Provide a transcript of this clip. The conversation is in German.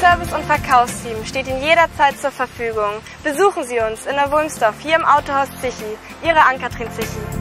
Service und Verkaufsteam steht Ihnen jederzeit zur Verfügung. Besuchen Sie uns in der Wulmsdorf hier im Autohaus Zichi. Ihre Ann-Kathrin Zichi.